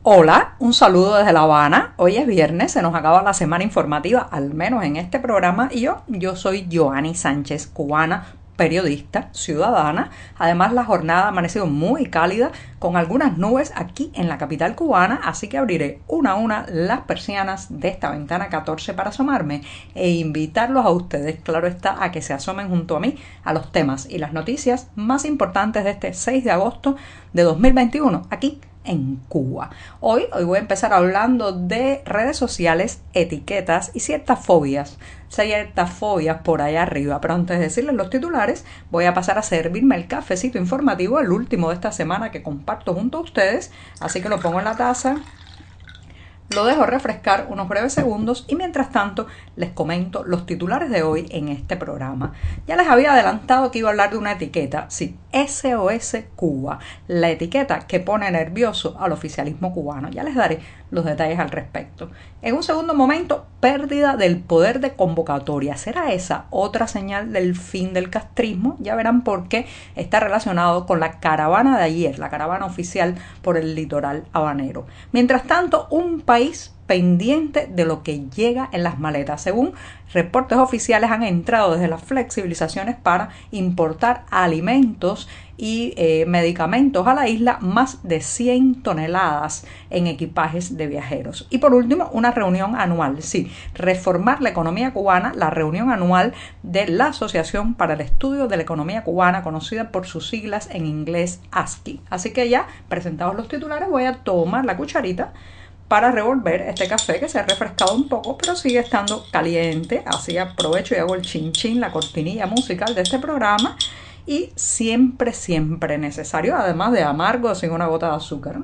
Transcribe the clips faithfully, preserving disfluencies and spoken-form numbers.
Hola, un saludo desde La Habana. Hoy es viernes, se nos acaba la semana informativa, al menos en este programa, y yo, yo soy Joanny Sánchez, cubana, periodista, ciudadana. Además, la jornada ha amanecido muy cálida, con algunas nubes aquí en la capital cubana, así que abriré una a una las persianas de esta ventana catorce para asomarme e invitarlos a ustedes, claro está, a que se asomen junto a mí a los temas y las noticias más importantes de este seis de agosto de dos mil veintiuno, aquí en Cuba. Hoy, hoy voy a empezar hablando de redes sociales, etiquetas y ciertas fobias, ciertas fobias por allá arriba. Pero antes de decirles los titulares, voy a pasar a servirme el cafecito informativo, el último de esta semana que comparto junto a ustedes. Así que lo pongo en la taza, lo dejo refrescar unos breves segundos y mientras tanto les comento los titulares de hoy en este programa. Ya les había adelantado que iba a hablar de una etiqueta, sí, S O S Cuba, la etiqueta que pone nervioso al oficialismo cubano. Ya les daré los detalles al respecto. En un segundo momento, pérdida del poder de convocatoria. ¿Será esa otra señal del fin del castrismo? Ya verán por qué está relacionado con la caravana de ayer, la caravana oficial por el litoral habanero. Mientras tanto, un país pendiente de lo que llega en las maletas. Según reportes oficiales, han entrado desde las flexibilizaciones para importar alimentos y eh, medicamentos a la isla, más de cien toneladas en equipajes de viajeros. Y por último, una reunión anual, sí, reformar la economía cubana, la reunión anual de la Asociación para el Estudio de la Economía Cubana, conocida por sus siglas en inglés A S C I. Así que ya presentados los titulares, voy a tomar la cucharita para revolver este café que se ha refrescado un poco, pero sigue estando caliente. Así aprovecho y hago el chin chin, la cortinilla musical de este programa. Y siempre, siempre necesario, además de amargo, sin una gota de azúcar.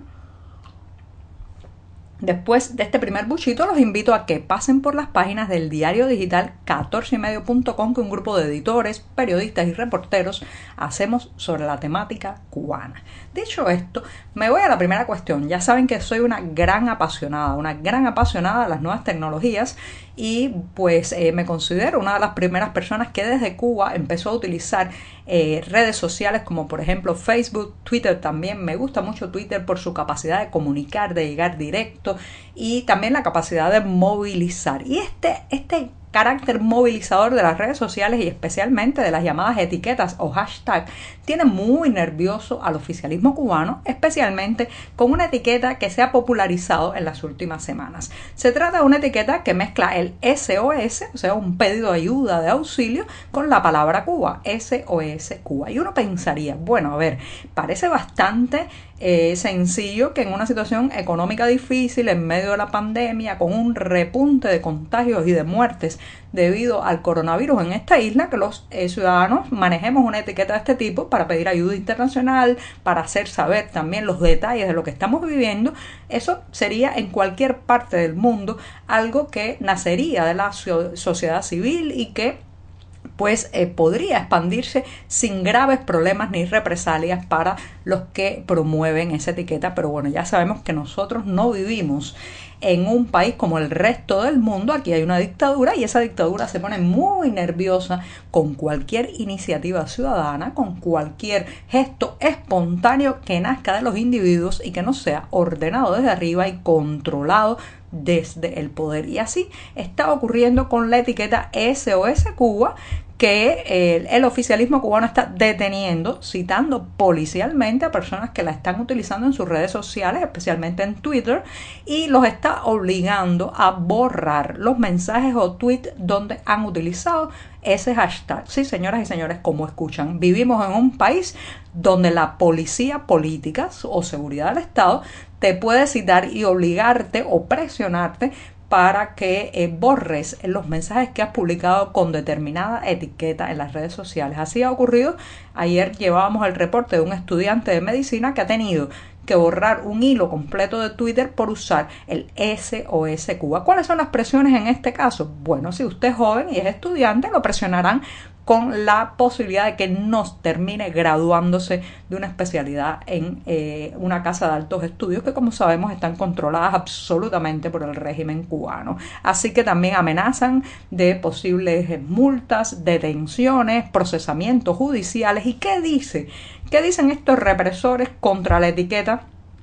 Después de este primer buchito, los invito a que pasen por las páginas del diario digital catorce y medio punto com, que un grupo de editores, periodistas y reporteros hacemos sobre la temática cubana. Dicho esto, me voy a la primera cuestión. Ya saben que soy una gran apasionada, una gran apasionada de las nuevas tecnologías y pues eh, me considero una de las primeras personas que desde Cuba empezó a utilizar eh, redes sociales como por ejemplo Facebook, Twitter también. Me gusta mucho Twitter por su capacidad de comunicar, de llegar directo y también la capacidad de movilizar. Y este, este carácter movilizador de las redes sociales y especialmente de las llamadas etiquetas o hashtag tiene muy nervioso al oficialismo cubano, especialmente con una etiqueta que se ha popularizado en las últimas semanas. Se trata de una etiqueta que mezcla el S O S, o sea, un pedido de ayuda, de auxilio, con la palabra Cuba, S O S Cuba. Y uno pensaría, bueno, a ver, parece bastante eh, sencillo que en una situación económica difícil, en medio de la pandemia, con un repunte de contagios y de muertes debido al coronavirus en esta isla, que los eh, ciudadanos manejemos una etiqueta de este tipo para pedir ayuda internacional, para hacer saber también los detalles de lo que estamos viviendo. Eso sería en cualquier parte del mundo algo que nacería de la so- sociedad civil y que pues eh, podría expandirse sin graves problemas ni represalias para los que promueven esa etiqueta. Pero bueno, ya sabemos que nosotros no vivimos en un país como el resto del mundo. Aquí hay una dictadura y esa dictadura se pone muy nerviosa con cualquier iniciativa ciudadana, con cualquier gesto espontáneo que nazca de los individuos y que no sea ordenado desde arriba y controlado desde el poder. Y así está ocurriendo con la etiqueta S O S Cuba, que eh, el oficialismo cubano está deteniendo, citando policialmente a personas que la están utilizando en sus redes sociales, especialmente en Twitter, y los está obligando a borrar los mensajes o tweets donde han utilizado ese hashtag. Sí, señoras y señores, como escuchan, vivimos en un país donde la policía política o seguridad del Estado te puede citar y obligarte o presionarte para que eh, borres los mensajes que has publicado con determinada etiqueta en las redes sociales. Así ha ocurrido. Ayer llevábamos el reporte de un estudiante de medicina que ha tenido que borrar un hilo completo de Twitter por usar el S O S Cuba. ¿Cuáles son las presiones en este caso? Bueno, si usted es joven y es estudiante, lo presionarán con la posibilidad de que no termine graduándose de una especialidad en eh, una casa de altos estudios que, como sabemos, están controladas absolutamente por el régimen cubano. Así que también amenazan de posibles multas, detenciones, procesamientos judiciales. ¿Y qué dice? ¿Qué dicen estos represores contra la etiqueta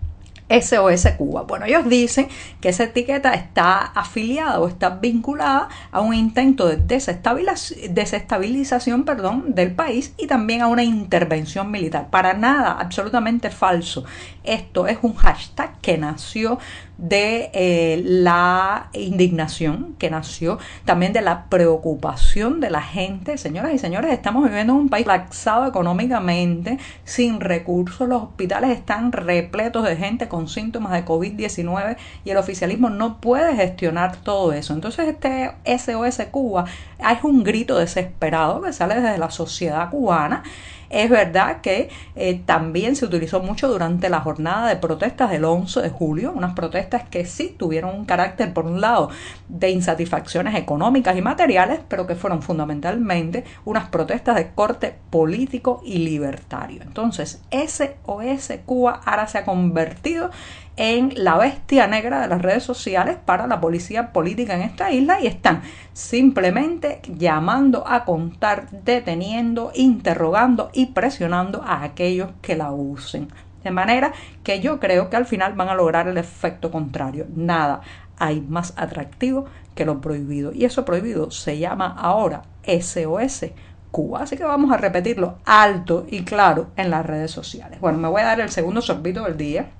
S O S Cuba. Bueno, ellos dicen que esa etiqueta está afiliada o está vinculada a un intento de desestabilización, desestabilización perdón, del país y también a una intervención militar. Para nada, absolutamente falso. Esto es un hashtag que nació de eh, la indignación, que nació también de la preocupación de la gente. Señoras y señores, estamos viviendo en un país laxado económicamente, sin recursos, los hospitales están repletos de gente con síntomas de COVID diecinueve y el oficialismo no puede gestionar todo eso. Entonces este S O S Cuba es un grito desesperado que sale desde la sociedad cubana. Es verdad que eh, también se utilizó mucho durante la jornada de protestas del once de julio, unas protestas que sí tuvieron un carácter, por un lado, de insatisfacciones económicas y materiales, pero que fueron fundamentalmente unas protestas de corte político y libertario. Entonces, S O S Cuba ahora se ha convertido en la bestia negra de las redes sociales para la policía política en esta isla y están simplemente llamando a contar, deteniendo, interrogando y presionando a aquellos que la usen. De manera que yo creo que al final van a lograr el efecto contrario. Nada hay más atractivo que lo prohibido. Y eso prohibido se llama ahora S O S Cuba. Así que vamos a repetirlo alto y claro en las redes sociales. Bueno, me voy a dar el segundo sorbito del día.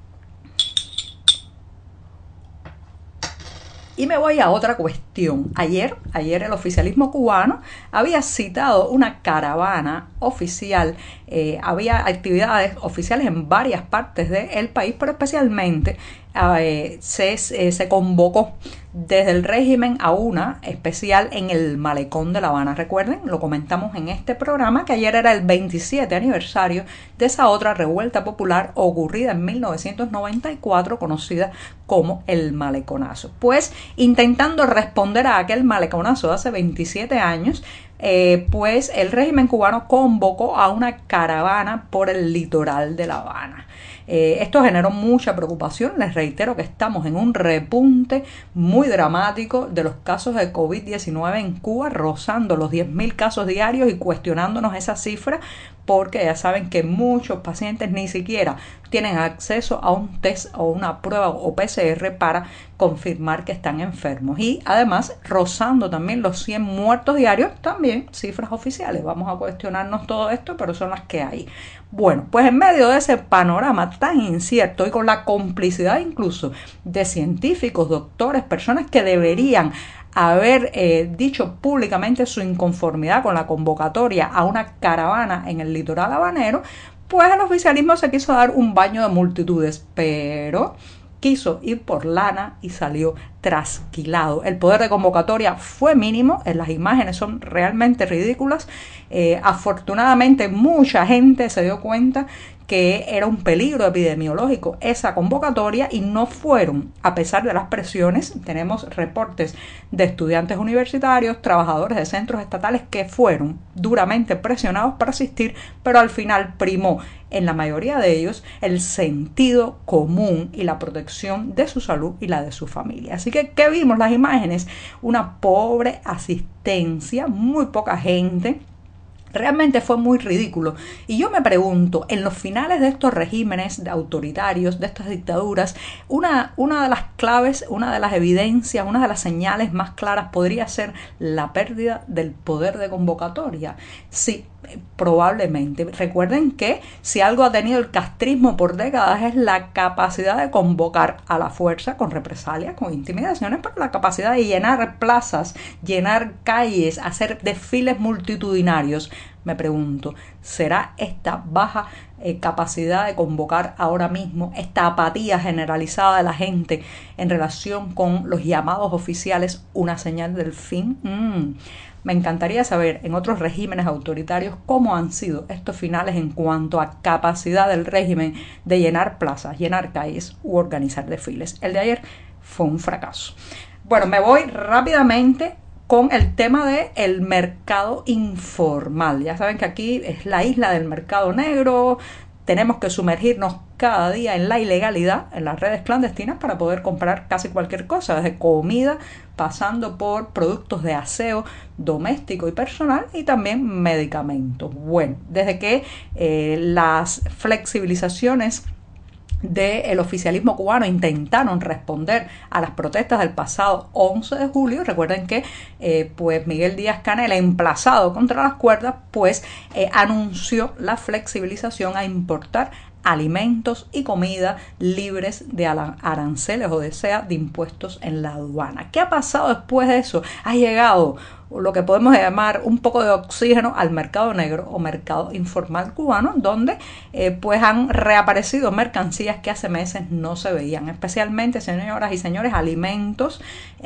Y me voy a otra cuestión. Ayer, ayer el oficialismo cubano había citado una caravana oficial, eh, había actividades oficiales en varias partes del país, pero especialmente eh, se, eh, se convocó desde el régimen a una especial en el Malecón de La Habana. Recuerden, lo comentamos en este programa, que ayer era el veintisiete aniversario de esa otra revuelta popular ocurrida en mil novecientos noventa y cuatro, conocida como el Maleconazo. Pues intentando responder a aquel maleconazo de hace veintisiete años, eh, pues el régimen cubano convocó a una caravana por el litoral de La Habana. Eh, esto generó mucha preocupación. Les reitero que estamos en un repunte muy dramático de los casos de COVID diecinueve en Cuba, rozando los diez mil casos diarios y cuestionándonos esa cifra, porque ya saben que muchos pacientes ni siquiera tienen acceso a un test o una prueba o P C R para confirmar que están enfermos. Y además rozando también los cien muertos diarios, también cifras oficiales. Vamos a cuestionarnos todo esto, pero son las que hay. Bueno, pues en medio de ese panorama tan incierto y con la complicidad incluso de científicos, doctores, personas que deberían haber eh, dicho públicamente su inconformidad con la convocatoria a una caravana en el litoral habanero, pues el oficialismo se quiso dar un baño de multitudes, pero quiso ir por lana y salió trasquilado. El poder de convocatoria fue mínimo, en las imágenes son realmente ridículas. Eh, afortunadamente mucha gente se dio cuenta que era un peligro epidemiológico esa convocatoria y no fueron, a pesar de las presiones. Tenemos reportes de estudiantes universitarios, trabajadores de centros estatales que fueron duramente presionados para asistir, pero al final primó en la mayoría de ellos el sentido común y la protección de su salud y la de su familia. Así que, ¿qué vimos? Las imágenes, una pobre asistencia, muy poca gente. Realmente fue muy ridículo. Y yo me pregunto, en los finales de estos regímenes autoritarios, de estas dictaduras, una, una de las claves, una de las evidencias, una de las señales más claras podría ser la pérdida del poder de convocatoria. Sí, probablemente. Recuerden que si algo ha tenido el castrismo por décadas es la capacidad de convocar a la fuerza con represalias, con intimidaciones, pero la capacidad de llenar plazas, llenar calles, hacer desfiles multitudinarios. Me pregunto, ¿será esta baja eh, capacidad de convocar ahora mismo, esta apatía generalizada de la gente en relación con los llamados oficiales, una señal del fin? Mm. Me encantaría saber en otros regímenes autoritarios cómo han sido estos finales en cuanto a capacidad del régimen de llenar plazas, llenar calles u organizar desfiles. El de ayer fue un fracaso. Bueno, me voy rápidamente con el tema del mercado informal. Ya saben que aquí es la isla del mercado negro. Tenemos que sumergirnos cada día en la ilegalidad, en las redes clandestinas, para poder comprar casi cualquier cosa, desde comida, pasando por productos de aseo doméstico y personal y también medicamentos. Bueno, desde que eh, las flexibilizaciones del oficialismo cubano intentaron responder a las protestas del pasado once de julio. Recuerden que eh, pues Miguel Díaz-Canel, emplazado contra las cuerdas, pues eh, anunció la flexibilización a importar alimentos y comida libres de aranceles, o de sea, de impuestos en la aduana. ¿Qué ha pasado después de eso? Ha llegado lo que podemos llamar un poco de oxígeno al mercado negro o mercado informal cubano, donde eh, pues han reaparecido mercancías que hace meses no se veían, especialmente, señoras y señores, alimentos,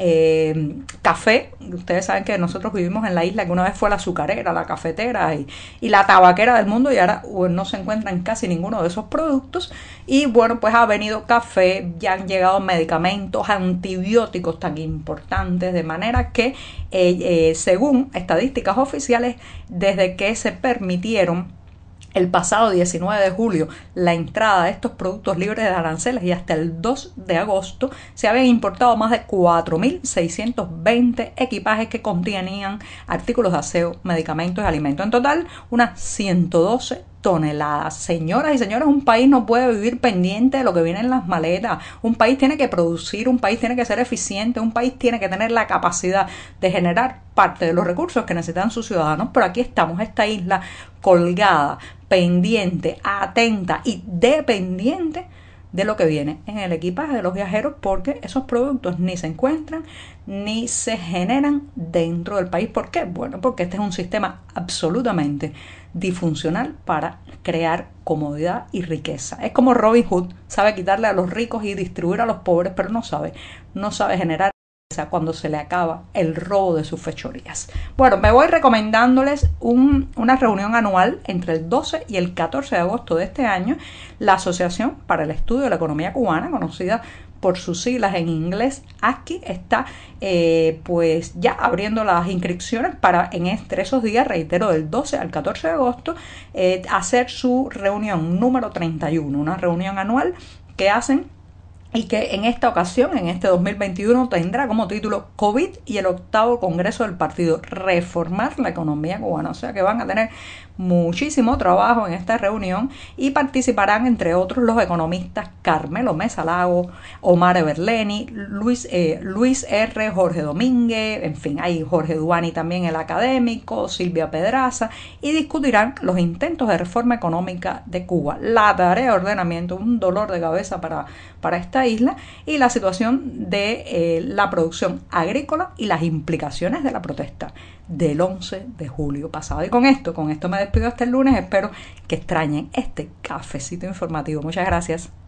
eh, café. Ustedes saben que nosotros vivimos en la isla que una vez fue la azucarera, la cafetera y, y la tabaquera del mundo, y ahora uh, no se encuentran casi ninguno de esos productos. Y bueno, pues ha venido café, ya han llegado medicamentos, antibióticos tan importantes, de manera que eh, eh, según estadísticas oficiales, desde que se permitieron el pasado diecinueve de julio la entrada de estos productos libres de aranceles y hasta el dos de agosto, se habían importado más de cuatro mil seiscientos veinte equipajes que contenían artículos de aseo, medicamentos y alimentos. En total, unas ciento doce toneladas. Señoras y señores, un país no puede vivir pendiente de lo que viene en las maletas. Un país tiene que producir, un país tiene que ser eficiente, un país tiene que tener la capacidad de generar parte de los recursos que necesitan sus ciudadanos. Pero aquí estamos, esta isla colgada, pendiente, atenta y dependiente de lo que viene en el equipaje de los viajeros, porque esos productos ni se encuentran ni se generan dentro del país. ¿Por qué? Bueno, porque este es un sistema absolutamente disfuncional para crear comodidad y riqueza. Es como Robin Hood, sabe quitarle a los ricos y distribuir a los pobres, pero no sabe, no sabe generar cuando se le acaba el robo de sus fechorías. Bueno, me voy recomendándoles un, una reunión anual entre el doce y el catorce de agosto de este año. La Asociación para el Estudio de la Economía Cubana, conocida por sus siglas en inglés, ASCI, está eh, pues ya abriendo las inscripciones para en entre esos días, reitero, del doce al catorce de agosto, eh, hacer su reunión número treinta y uno, una reunión anual que hacen y que en esta ocasión, en este dos mil veintiuno, tendrá como título COVID y el octavo Congreso del Partido, reformar la economía cubana. O sea que van a tener muchísimo trabajo en esta reunión y participarán, entre otros, los economistas Carmelo Mesa Lago, Omar Everleni, Luis, eh, Luis R., Jorge Domínguez, en fin, hay Jorge Duani también, el académico, Silvia Pedraza, y discutirán los intentos de reforma económica de Cuba, la tarea de ordenamiento, un dolor de cabeza para, para esta isla, y la situación de eh, la producción agrícola y las implicaciones de la protesta del once de julio pasado. Y con esto, con esto me despido hasta el lunes. Espero que extrañen este cafecito informativo. Muchas gracias.